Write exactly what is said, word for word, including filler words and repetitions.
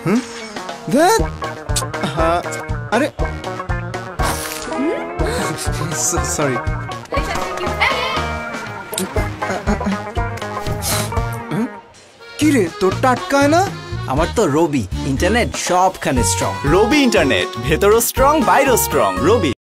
হুম ধ্যাৎ, হ্যাঁ, আরে সরি। কি রে তোর টাটকায় না? আমার তো রবি ইন্টারনেট সবখানে স্ট্রং। রবি ইন্টারনেট ভেতরও স্ট্রং বাইরেও স্ট্রং। রবি।